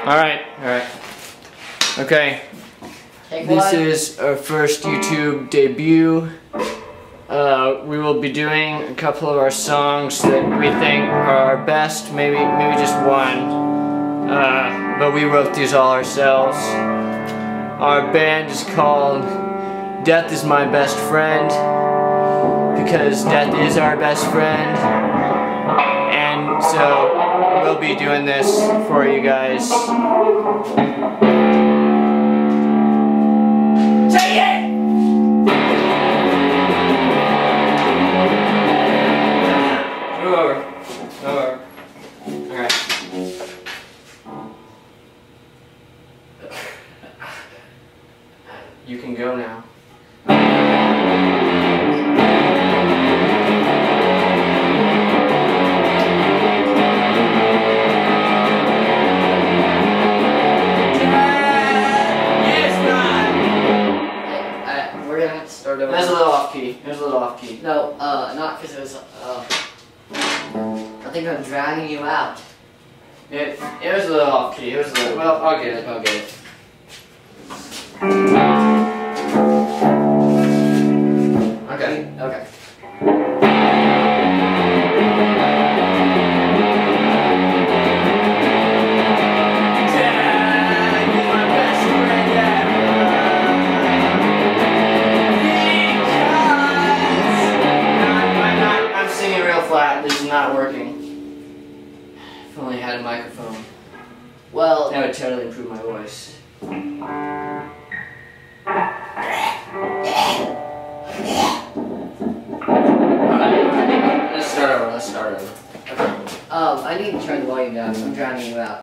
Alright. Okay. This is our first YouTube debut. We will be doing a couple of our songs that we think are our best, maybe just one. But we wrote these all ourselves. Our band is called Death Is My Best Friend, because death is our best friend. And so we'll be doing this for you guys. Take it! Move over. Alright. You can go now. We're gonna have to start over. There's a little off key. No, not because it was, I think I'm drowning you out. It was a little off key. Well, I'll get it. Okay. I'm singing real flat. This is not working. If only I had a microphone. Well, That would totally improve my voice. Alright. Let's start over. I need to turn the volume down. I'm drowning you out.